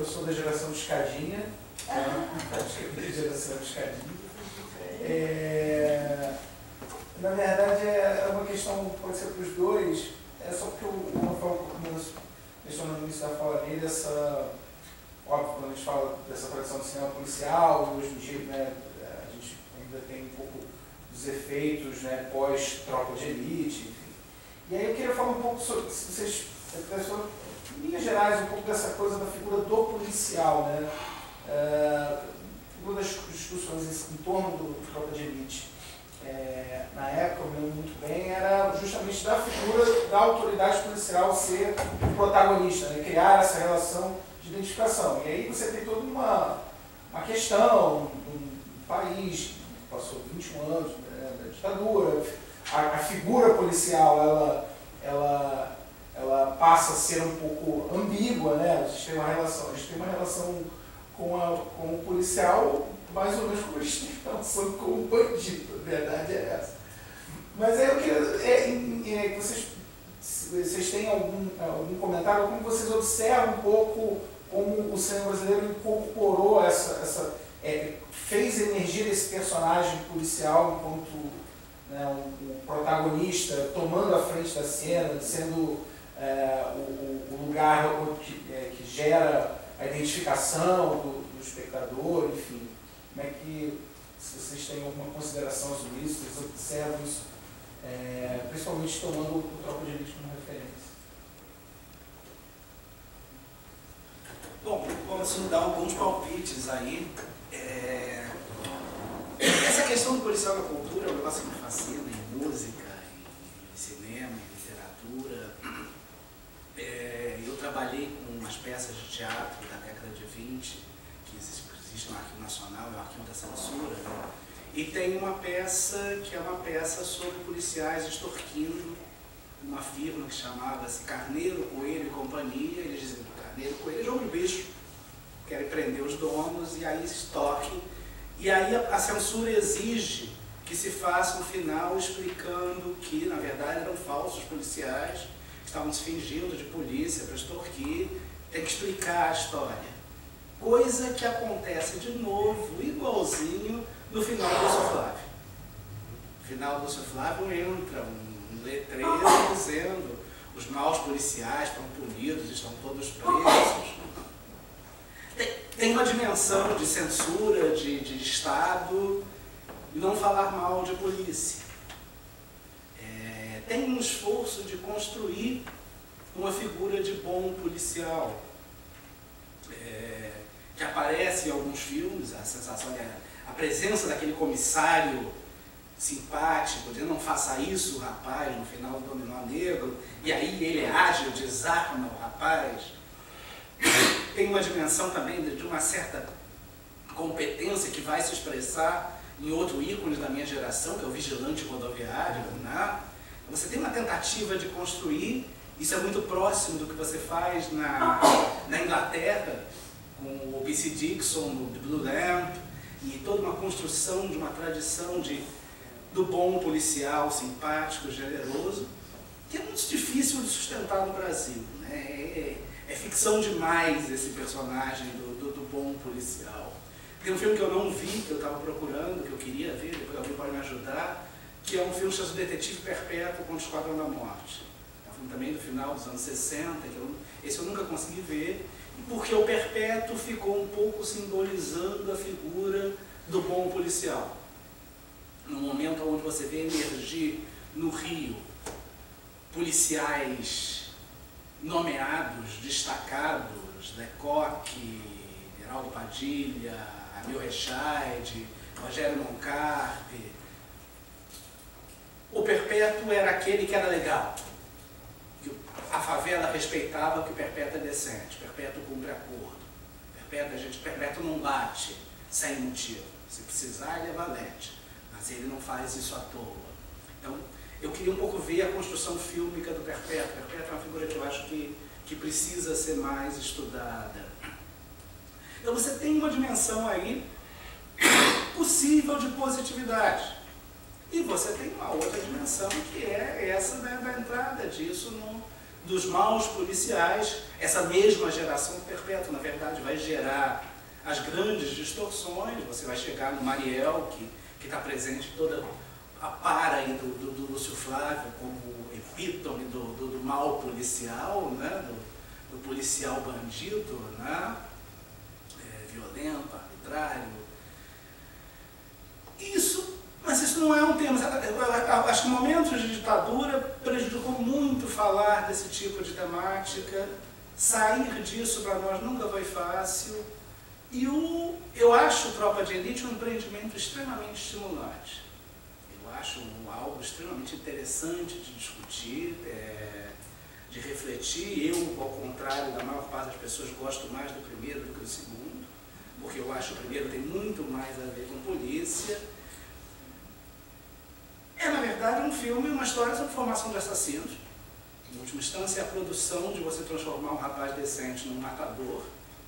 eu sou da geração de escadinha, da geração de escadinha. Na verdade, é uma questão, pode ser para os dois, é só porque o Rafael mencionou no início da fala dele, óbvio, quando a gente fala dessa tradição do cinema policial, hoje em dia, né, a gente ainda tem um pouco dos efeitos, né, pós-tropa de elite, enfim. E aí eu queria falar um pouco sobre, se vocês, em linhas gerais, um pouco dessa coisa da figura do policial, né? Uma das discussões em torno do tropa de elite, na época, eu me lembro muito bem, era justamente da figura da autoridade policial ser o protagonista, né? Criar essa relação de identificação. E aí você tem toda uma questão, um país que passou 21 anos, né, da ditadura, a figura policial, ela passa a ser um pouco ambígua, né? A gente tem uma relação com o policial mais ou menos como a gente tem relação com o bandido, a verdade é essa. Mas aí eu queria que vocês têm algum comentário, como vocês observam um pouco como o cinema brasileiro incorporou fez emergir esse personagem policial enquanto, né, um protagonista, tomando a frente da cena, sendo o lugar que gera a identificação do espectador, enfim. Como é que, se vocês têm alguma consideração sobre isso, vocês observam isso, principalmente tomando o Tropa de Elite como referência? Bom, posso dar alguns palpites aí. Essa questão do policial na cultura é um negócio que me fascina, em música, em cinema, em literatura. Eu trabalhei com umas peças de teatro da década de 20, que existe no Arquivo Nacional, é o Arquivo da Censura, né? E tem uma peça que é uma peça sobre policiais extorquindo uma firma que chamava-se Carneiro, Coelho e Companhia. Eles dizem que Carneiro, Coelho é jogo de bicho, querem prender os donos e aí extorquem. E aí a censura exige que se faça um final explicando que, na verdade, eram falsos policiais, que estavam se fingindo de polícia para extorquir. Tem que explicar a história. Coisa que acontece de novo, igualzinho, no final do Lúcio Flávio. No final do Lúcio Flávio entra um letreiro dizendo os maus policiais foram punidos, estão todos presos. Tem uma dimensão de censura, de Estado, e não falar mal de polícia. Tem um esforço de construir uma figura de bom policial, que aparece em alguns filmes, a sensação de a presença daquele comissário simpático, de não faça isso, rapaz, no final do Dominó Negro, e aí ele é ágil, desarma o rapaz. Tem uma dimensão também de uma certa competência que vai se expressar em outro ícone da minha geração, que é o vigilante rodoviário, né? Você tem uma tentativa de construir, isso é muito próximo do que você faz na Inglaterra, com o P.C. Dixon, no The Blue Lamp, e toda uma construção de uma tradição do bom policial, simpático, generoso, que é muito difícil de sustentar no Brasil, né? É ficção demais esse personagem do bom policial. Tem um filme que eu não vi, que eu estava procurando, que eu queria ver, depois alguém pode me ajudar, que é um filme chamado Detetive Perpétuo contra o Esquadrão da Morte. É um filme também do final dos anos 60, esse eu nunca consegui ver, porque o Perpétuo ficou um pouco simbolizando a figura do bom policial. No momento onde você vê emergir no Rio policiais nomeados, destacados, Lecoque, Geraldo Padilha, Amil Rechaide, Rogério Moncarpe. O Perpétuo era aquele que era legal. A favela respeitava que o Perpétuo é decente, Perpétuo cumpre acordo. Perpétuo não bate sem motivo. Se precisar, ele é valente. Mas ele não faz isso à toa. Então, eu queria um pouco ver a construção fílmica do Perpétuo. O Perpétuo é uma figura que eu acho que precisa ser mais estudada. Então você tem uma dimensão aí possível de positividade. E você tem uma outra dimensão que é essa da entrada disso dos maus policiais. Essa mesma geração perpétua, na verdade, vai gerar as grandes distorções. Você vai chegar no Marielle, que está presente toda a para aí do Lúcio Flávio como epítome do mal policial, né? do policial bandido, né? Violento, arbitrário. Mas isso não é um tema. Acho que momentos de ditadura prejudicou muito falar desse tipo de temática. Sair disso para nós nunca foi fácil. E eu acho Tropa de Elite um empreendimento extremamente estimulante. Eu acho algo extremamente interessante de discutir, de refletir. Eu, ao contrário da maior parte das pessoas, gosto mais do primeiro do que do segundo, porque eu acho que o primeiro tem muito mais a ver com polícia. É, na verdade, um filme, uma história sobre formação de assassinos. Em última instância, é a produção de você transformar um rapaz decente num matador.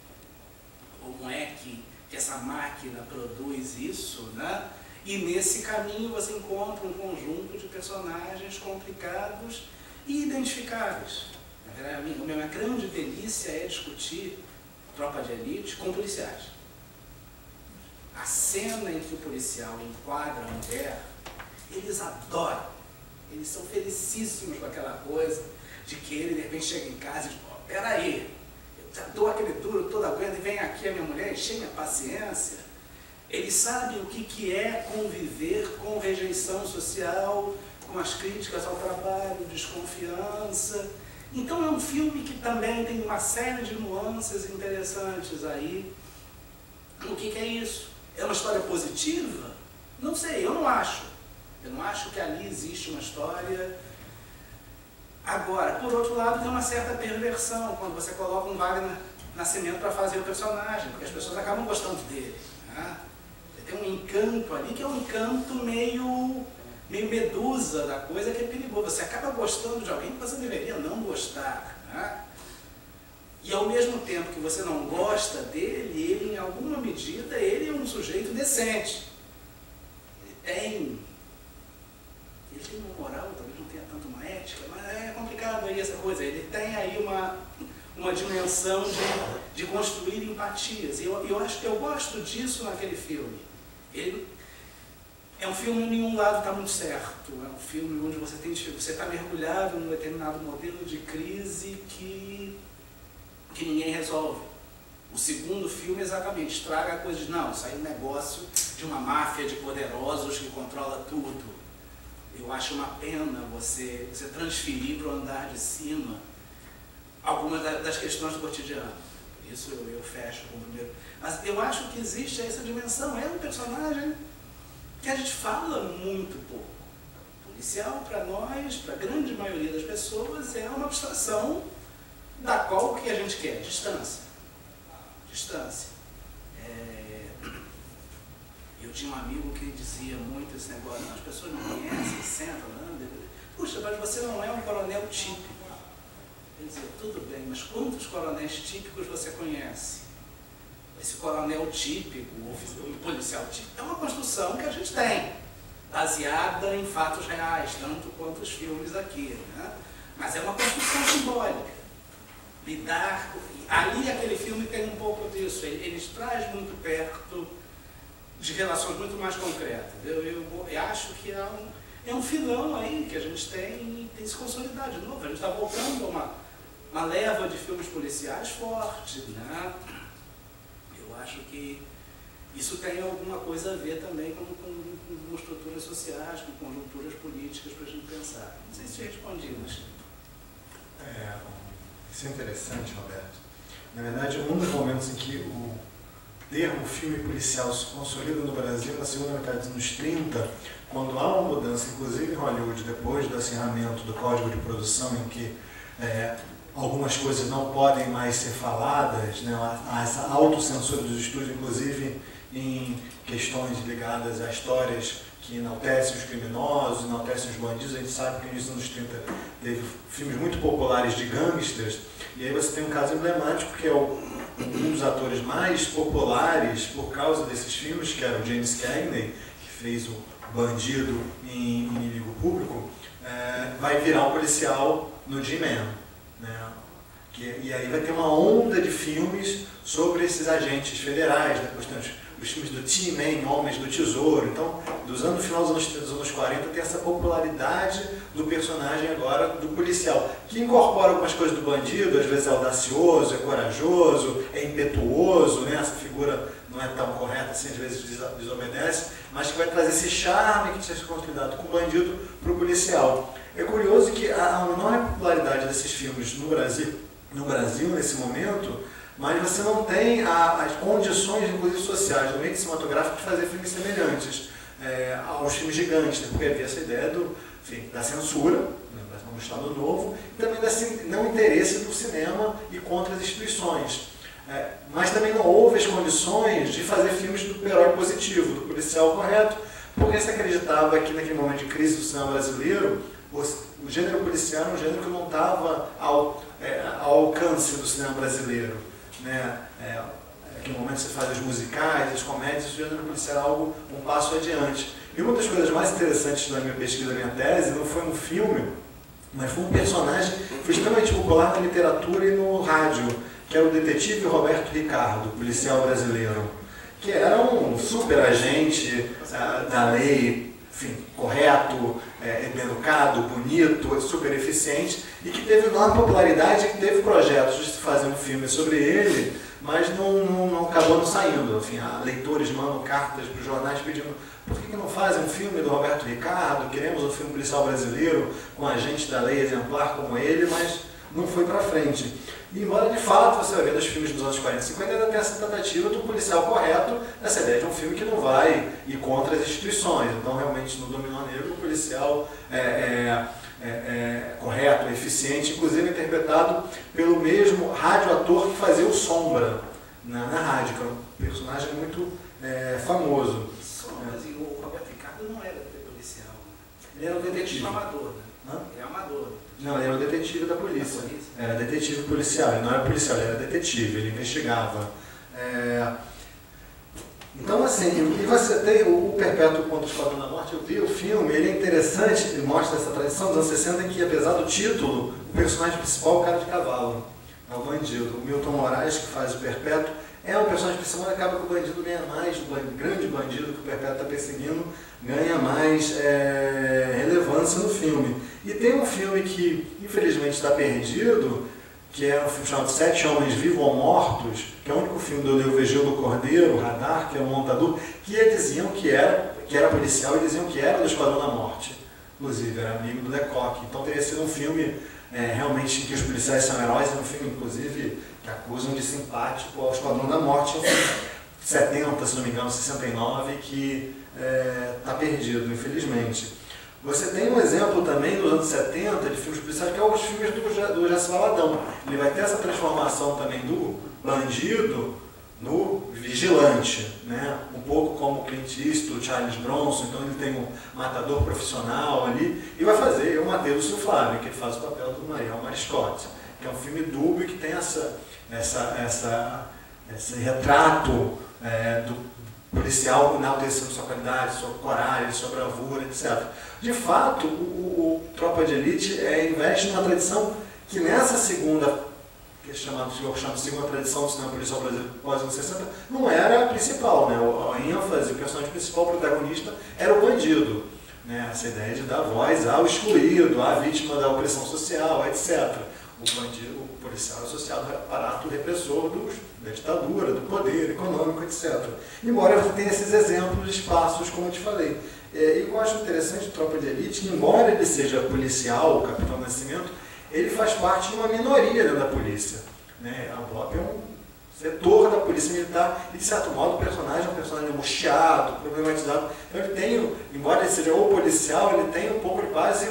Como é que essa máquina produz isso, né? E nesse caminho você encontra um conjunto de personagens complicados e identificáveis. Na verdade, a minha grande delícia é discutir Tropa de Elite com policiais. A cena em que o policial enquadra a mulher, eles adoram. Eles são felicíssimos com aquela coisa de que ele de repente chega em casa e diz, oh, peraí, eu já dou aquele duro todo aguento e vem aqui a minha mulher encher minha paciência. Eles sabem o que é conviver com rejeição social, com as críticas ao trabalho, desconfiança. Então é um filme que também tem uma série de nuances interessantes aí. O que é isso? É uma história positiva? Não sei, eu não acho. Eu não acho que ali existe uma história. Agora, por outro lado, tem uma certa perversão quando você coloca um Wagner Nascimento para fazer o personagem, porque as pessoas acabam gostando dele. Né? Tem um encanto ali que é um encanto meio medusa da coisa, que é perigoso. Você acaba gostando de alguém que você deveria não gostar. Né? E ao mesmo tempo que você não gosta dele, ele, em alguma medida, ele é um sujeito decente. Ele tem uma moral, talvez não tenha tanto uma ética, mas é complicado aí essa coisa. Ele tem aí uma dimensão de construir empatias. E eu acho que eu gosto disso naquele filme. Ele é um filme onde nenhum lado está muito certo. É um filme onde você está mergulhado num determinado modelo de crise que ninguém resolve. O segundo filme, exatamente, estraga a coisa de, não, isso aí é um negócio de uma máfia de poderosos que controla tudo. Eu acho uma pena você transferir para o andar de cima algumas das questões do cotidiano. Por isso eu fecho com o primeiro. Mas eu acho que existe essa dimensão. É um personagem que a gente fala muito pouco. Policial, para nós, para a grande maioria das pessoas, é uma abstração da qual o que a gente quer? Distância. Distância. Eu tinha um amigo que dizia muito esse negócio, não, as pessoas não conhecem, sentam, andam. Puxa, mas você não é um coronel típico. Ele dizia, tudo bem, mas quantos coronéis típicos você conhece? Esse coronel típico, o policial típico, é uma construção que a gente tem, baseada em fatos reais, tanto quanto os filmes aqui. Né? Mas é uma construção simbólica. Ali aquele filme tem um pouco disso, eles traz muito perto de relações muito mais concretas. Eu acho que é um filão aí que a gente tem se consolidar de novo. A gente está voltando a uma leva de filmes policiais forte. Né? Eu acho que isso tem alguma coisa a ver também com estruturas sociais, com conjunturas políticas para a gente pensar. Não sei se eu respondi, mas... Isso é interessante, Roberto. Na verdade, um dos momentos em que o termo filme policial se consolida no Brasil, na segunda metade dos anos 30, quando há uma mudança, inclusive em Hollywood, depois do acirramento do Código de Produção, em que algumas coisas não podem mais ser faladas, né? Há essa autocensura dos estúdios, inclusive em questões ligadas a histórias que enaltecem os criminosos, enaltecem os bandidos. A gente sabe que no início dos anos 30 teve filmes muito populares de gangsters, e aí você tem um caso emblemático que é um dos atores mais populares por causa desses filmes, que era o James Cagney, que fez o bandido em Inimigo Público, vai virar um policial no G-Man. né? E aí vai ter uma onda de filmes sobre esses agentes federais, né? Os filmes do T-Man, Homens do Tesouro. Então, do final dos anos 40, tem essa popularidade do personagem agora, do policial, que incorpora algumas coisas do bandido, às vezes é audacioso, é corajoso, é impetuoso, né? Essa figura não é tão correta assim, às vezes desobedece, mas que vai trazer esse charme que tinha sido consolidado com o bandido para o policial. É curioso que a enorme popularidade desses filmes no Brasil nesse momento, mas você não tem as condições, inclusive sociais, do meio cinematográfico de fazer filmes semelhantes aos filmes gigantes, né? Porque havia essa ideia da censura, né? Do Estado Novo, e também do não interesse do cinema e contra as instituições. Mas também não houve as condições de fazer filmes do herói positivo, do policial correto, porque se acreditava que naquele momento de crise do cinema brasileiro, o gênero policial era um gênero que não estava ao alcance do cinema brasileiro, né? Naquele momento você faz os musicais, as comédias, o gênero policial era algo um passo adiante. E uma das coisas mais interessantes da minha pesquisa, da minha tese, não foi um filme, mas foi um personagem que foi extremamente popular na literatura e no rádio, que era o detetive Roberto Ricardo, policial brasileiro, que era um super agente da lei, enfim, correto, educado, bonito, super eficiente, e que teve enorme popularidade, que teve projetos de se fazer um filme sobre ele, mas não acabou não saindo. Enfim, leitores mandam cartas para os jornais pedindo: por que não fazem um filme do Roberto Ricardo? Queremos um filme policial brasileiro com agente da lei exemplar como ele, mas não foi para frente. E embora de fato você vai ver nos filmes dos anos 40 e 50 ainda tem essa tentativa do policial correto, essa ideia de um filme que não vai ir contra as instituições. Então realmente no Dominó Negro o policial correto, eficiente, inclusive interpretado pelo mesmo radioator que fazia o Sombra na rádio, que é um personagem muito famoso. Mas o Roberto Ricardo não era policial. Ele era um detetive. Amador, né? Ele é amador. Não, ele era o detetive da polícia. Era detetive policial, ele não era policial, ele era detetive, ele investigava. Então, assim, e você tem o Perpétuo contra o Esquadrão da Morte, eu vi o filme, ele é interessante, ele mostra essa tradição dos anos 60 em que, apesar do título, o personagem principal é o cara de cavalo, é o bandido. O Milton Moraes, que faz o Perpétuo, é um personagem principal, acaba que o bandido ganha mais, o grande bandido que o Perpétuo está perseguindo ganha mais relevância no filme. E tem um filme que, infelizmente, está perdido, que é um filme chamado Sete Homens Vivos ou Mortos, que é o único filme do Leovigildo Cordeiro, Radar, que é um montador, que diziam que era policial e diziam que era do Esquadrão da Morte. Inclusive, era amigo do Lecoq. Então teria sido um filme realmente em que os policiais são heróis, é um filme, inclusive, que acusam de simpático ao Esquadrão da Morte, um filme de 70, se não me engano, 69, que está perdido, infelizmente. Você tem um exemplo também nos anos 70 de filmes policiais, que é os filmes do Jaci Valadão. Ele vai ter essa transformação também do bandido no vigilante, né? Um pouco como o Clint Eastwood, Charles Bronson. Então ele tem um matador profissional ali e vai fazer o Mateus Flávio, que ele faz o papel do Mariel Mariscotti, que é um filme dúbio que tem esse retrato do policial enaltecendo sua qualidade, sua coragem, sua bravura, etc. De fato, o Tropa de Elite investe numa tradição que nessa segunda, que é chamada de segunda tradição do cinema policial brasileiro pós-anos 60, não era a principal, né? A ênfase, o personagem principal, o protagonista, era o bandido, né? Essa ideia de dar voz ao excluído, à vítima da opressão social, etc. O bandido, o policial é associado ao aparato repressor da ditadura, do poder econômico, etc. Embora você tenha esses exemplos de espaços, como eu te falei. E o que eu acho interessante do Tropa de Elite, que embora ele seja policial, o Capitão Nascimento, ele faz parte de uma minoria dentro da polícia, né? A UBOP é um setor da polícia militar e, de certo modo, o personagem é um personagem angustiado, problematizado. Então ele tem, embora ele seja o policial, ele tem um pouco de quase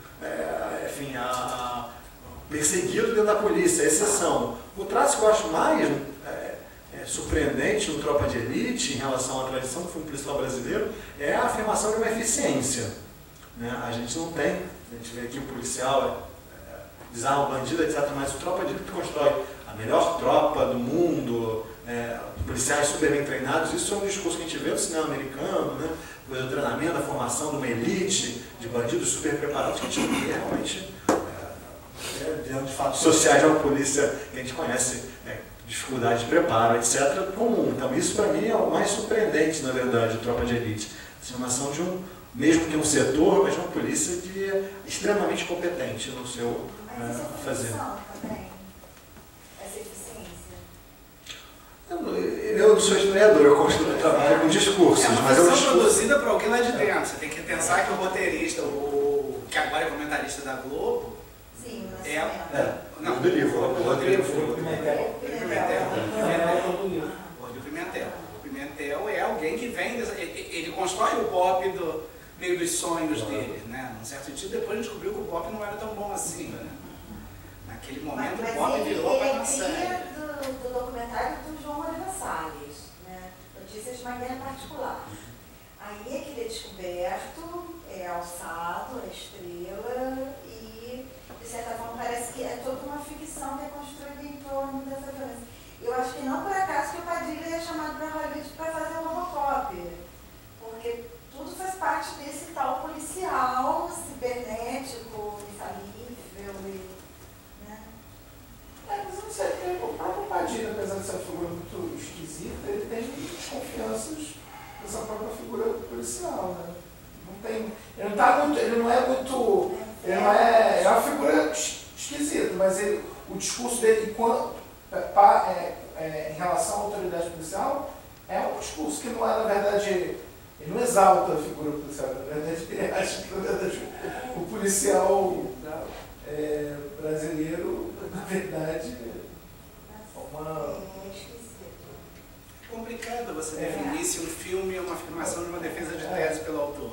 perseguido dentro da polícia, a exceção. O traço que eu acho mais surpreendente no Tropa de Elite, em relação à tradição do filme policial brasileiro, é a afirmação de uma eficiência, né? A gente não tem, a gente vê aqui o policial desarma o bandido, etc., mas o Tropa de Elite constrói a melhor tropa do mundo, policiais super bem treinados. Isso é um discurso que a gente vê no cinema americano, né? O treinamento, a formação de uma elite de bandidos super preparados, que a gente vê realmente dentro de fatos sociais de uma polícia que a gente conhece, dificuldade de preparo, etc., comum. Então isso para mim é o mais surpreendente, na verdade, de Tropa de Elite. A formação de mesmo que um setor, mas de uma polícia extremamente competente no seu fazer. Também. Essa eficiência. Eu não sou historiador, eu construo trabalho com discursos. É uma mas ficção produzida por alguém lá de dentro. Você tem que pensar que o roteirista, que agora é comentarista da Globo, sim, não, do livro. O Rodrigo Pimentel. O Pimentel é alguém que vem, ele constrói o pop meio dos sonhos dele, né? Num certo sentido, depois a gente descobriu que o pop não era tão bom assim, né? Naquele momento o pop virou para nossa. Ele é do documentário do João Oliva Salles, né? Notícias de Magueira Particular. Aí é que ele é descoberto, é alçado, é estrela e, de certa forma, parece que é toda uma ficção que é construída em torno dessa violência. Eu acho que não por acaso que o Padilha é chamado para Hollywood para fazer o Robocop, porque tudo faz parte desse tal policial, cibernético, infalível, né? Mas eu não sei, o próprio Padilha, apesar de ser uma figura muito esquisita, ele tem desconfianças dessa própria figura policial, né? Ele não é uma figura esquisita, mas o discurso dele em relação à autoridade policial é um discurso que não é, na verdade, ele não exalta a figura policial, na verdade ele acha que, na verdade, o policial brasileiro, na verdade, é uma... É complicado você definir se um filme é uma afirmação de uma defesa de tese pelo autor.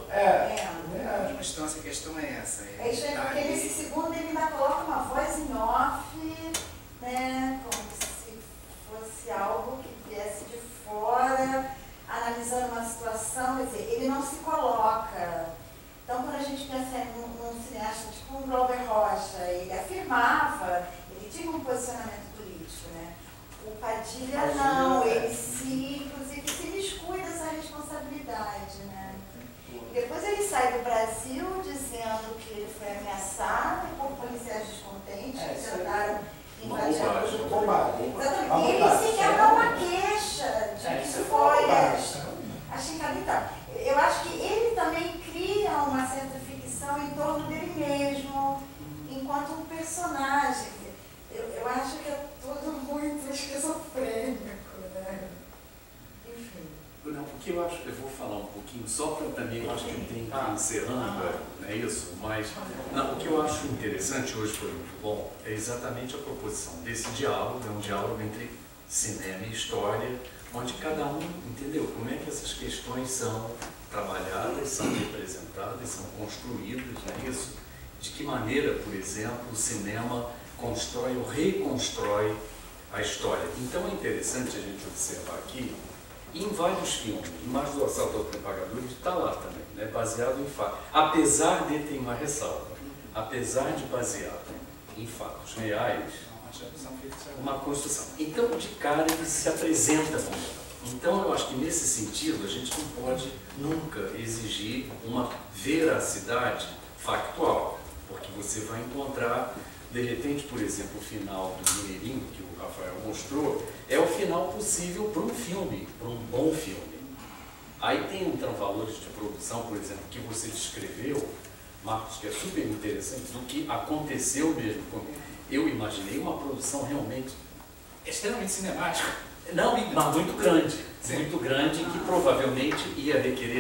Uma instância, a questão é essa. É estranho, porque nesse segundo ele ainda coloca uma voz em off, né, como se fosse algo que viesse de fora, analisando uma situação, quer dizer, ele não se coloca. Então, quando a gente pensa num cineasta tipo um Glauber Rocha, ele afirmava, ele tinha um posicionamento político, né? O Padilha não, ele inclusive se miscui dessa responsabilidade, né? E depois ele sai do Brasil dizendo que ele foi ameaçado por policiais descontentes que tentaram invadir a Exatamente. E ele sequer dá uma queixa de que foi. Achei que então, eu acho que ele também cria uma certa ficção em torno dele mesmo, enquanto um personagem. Eu acho que é tudo muito esquizofrênico, né? Enfim. Não, o que eu acho, eu vou falar um pouquinho, só para também, eu acho que tem que ir encerrando, não é isso? Mas não, o que eu acho interessante, hoje foi muito bom, é exatamente a proposição desse diálogo, é um diálogo entre cinema e história, onde cada um entendeu como é que essas questões são trabalhadas, são representadas, são construídas, não é isso? De que maneira, por exemplo, o cinema constrói ou reconstrói a história. Então é interessante a gente observar aqui, em vários filmes, Imagens do Assalto aos Pagadores está lá também, né, baseado em fatos. Apesar de ter uma ressalva, apesar de baseado em fatos reais, uma construção. Então, de cara, ele se apresenta como. Então, eu acho que nesse sentido, a gente não pode nunca exigir uma veracidade factual, porque você vai encontrar, de repente, por exemplo, o final do Mineirinho, que o Rafael mostrou, é o final possível para um filme, para um bom filme. Aí tem valores de produção, por exemplo, que você descreveu, Marcos, que é super interessante, do que aconteceu mesmo comigo. Eu imaginei uma produção realmente extremamente cinemática. Não, mas muito grande. Sim. Muito grande, que provavelmente ia requerer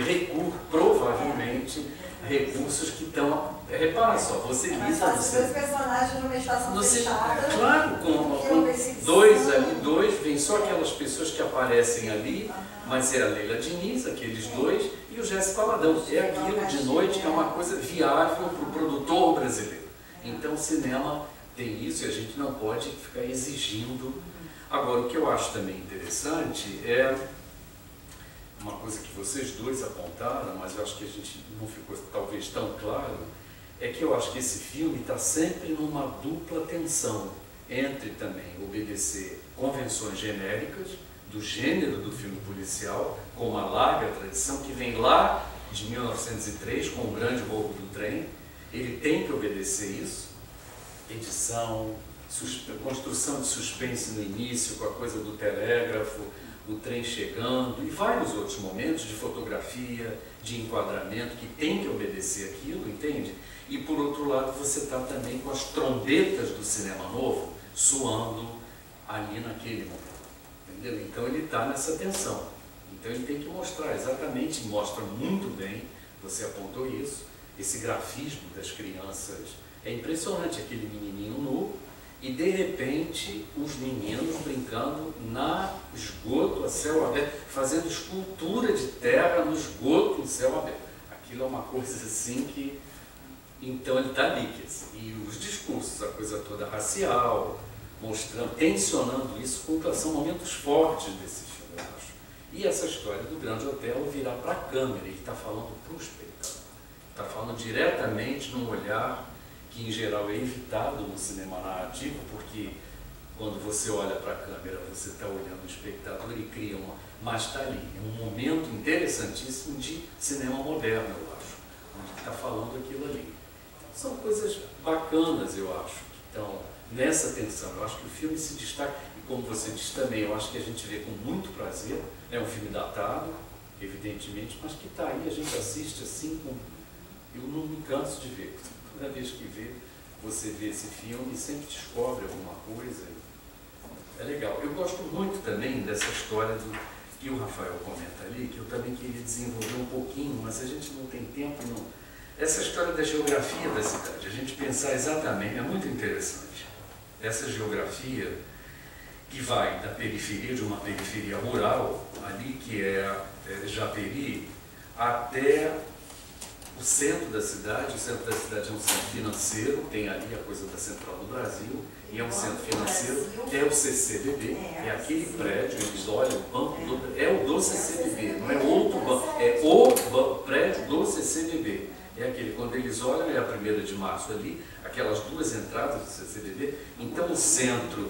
recursos que estão... Repara só, você lisa... Mas dois personagens numa estação fechada... Claro, com dois, vem só aquelas pessoas que aparecem ali, mas é a Leila Diniz, aqueles dois, e o Jéssica Valadão. É aquilo de noite que é uma coisa viável para o produtor brasileiro. Então o cinema tem isso e a gente não pode ficar exigindo. Agora, o que eu acho também interessante é uma coisa que vocês dois apontaram, mas eu acho que a gente não ficou talvez tão claro, é que eu acho que esse filme está sempre numa dupla tensão entre também obedecer convenções genéricas do gênero do filme policial, com uma larga tradição que vem lá de 1903, com o grande roubo do trem. Ele tem que obedecer isso, edição, construção de suspense no início, com a coisa do telégrafo, o trem chegando, e vários outros momentos de fotografia, de enquadramento, que tem que obedecer aquilo, entende? E por outro lado, você está também com as trombetas do cinema novo soando ali naquele momento, entendeu? Então ele está nessa tensão. Então ele tem que mostrar exatamente, mostra muito bem, você apontou isso, esse grafismo das crianças. É impressionante aquele menininho nu e de repente os meninos brincando na esgoto a céu aberto, fazendo escultura de terra no esgoto em céu aberto. Aquilo é uma coisa assim que... Então ele está ali, e os discursos, a coisa toda racial, mostrando, tensionando isso, são momentos fortes desse filme, eu acho. E essa história do Grande Otelo virar para a câmera, ele está falando para o espectador, está falando diretamente num olhar que em geral é evitado no cinema narrativo, porque quando você olha para a câmera, você está olhando o espectador e cria uma... Mas está ali, é um momento interessantíssimo de cinema moderno, eu acho, onde está falando aquilo ali. São coisas bacanas, eu acho, que estão nessa tensão. Eu acho que o filme se destaca, e como você disse também, eu acho que a gente vê com muito prazer, é um filme datado, evidentemente, mas que está aí, a gente assiste assim, eu não me canso de ver. Toda vez que vê, você vê esse filme e sempre descobre alguma coisa. É legal. Eu gosto muito também dessa história que o Rafael comenta ali, que eu também queria desenvolver um pouquinho, mas a gente não tem tempo, não. Essa história da geografia da cidade, a gente pensar exatamente, é muito interessante. Essa geografia que vai da periferia, de uma periferia rural, ali que é Japeri, até o centro da cidade. O centro da cidade é um centro financeiro, tem ali a coisa da Central do Brasil, e é um centro financeiro, é o CCBB, é aquele prédio, eles olham o banco, é o do CCBB, não é outro banco, é o prédio do CCBB. É aquele, quando eles olham, é a 1ª de março ali, aquelas duas entradas do CCBB, então o centro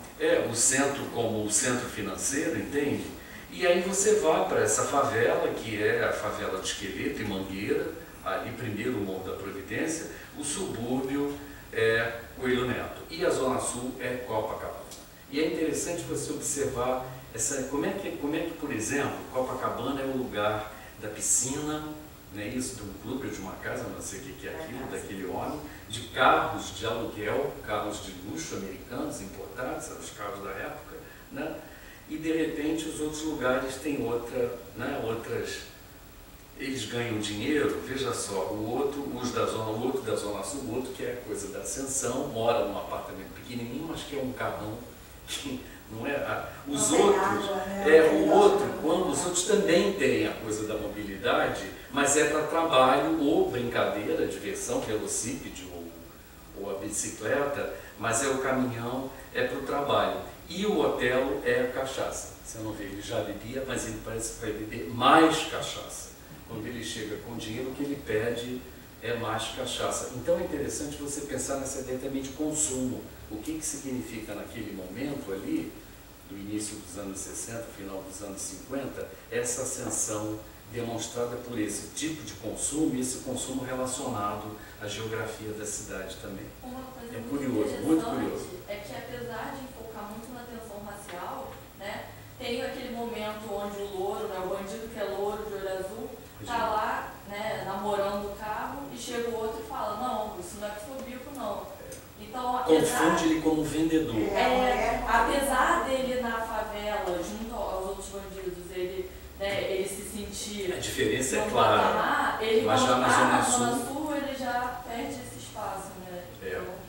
como o centro financeiro, entende? E aí você vai para essa favela, que é a favela de Esqueleto e Mangueira, ali primeiro o Morro da Providência, o subúrbio é Coelho Neto, e a Zona Sul é Copacabana. E é interessante você observar como é que, por exemplo, Copacabana é o lugar da piscina, não é isso, de um clube ou de uma casa, não sei o que é aquilo, daquele homem, de carros de aluguel, carros de luxo americanos importados, os carros da época, né? E de repente os outros lugares têm outras, eles ganham dinheiro, veja só, o outro da Zona Sul, o outro que é a coisa da ascensão, mora num apartamento pequenininho, mas que é um carrão que não é os outros, quando os outros também têm a coisa da mobilidade, mas é para trabalho ou brincadeira, diversão, velocípede ou a bicicleta, mas é o caminhão, é para o trabalho. E o Otelo é a cachaça. Você não vê, ele já bebia, mas ele parece que vai beber mais cachaça. Quando ele chega com dinheiro, o que ele pede é mais cachaça. Então é interessante você pensar nessa ideia também de consumo. O que significa naquele momento ali, do início dos anos 60, final dos anos 50, essa ascensão demonstrada por esse tipo de consumo e esse consumo relacionado à geografia da cidade também. Uma coisa é muito curioso, muito curioso. É que apesar de focar muito na tensão racial, né, tem aquele momento onde o louro, né, o bandido que é louro de olho azul, está lá, né, namorando o carro e chega o outro e fala, não, isso não é psicóbico não. Então, confunde ele como vendedor. Apesar dele na favela, junto aos outros bandidos, ele se sentir... A diferença é clara. Ele mas quando já na Zona Sul, ele já perde esse espaço, né? É. Então,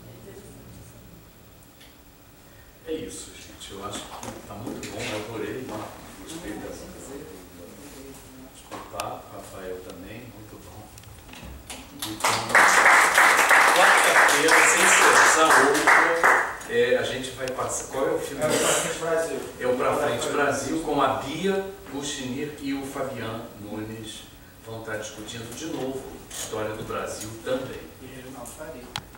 é isso, gente. Eu acho que está muito bom, eu adorei. Gostei dessa escutar, Rafael também, muito bom. Então, quarta-feira, sem cessar outra, a gente vai passar. Qual é o filme? É o Pra Frente Brasil. É o Pra Frente Brasil, com a Bia Kuchinir e o Fabiano Nunes vão estar discutindo de novo a história do Brasil também. E Reginaldo Faria.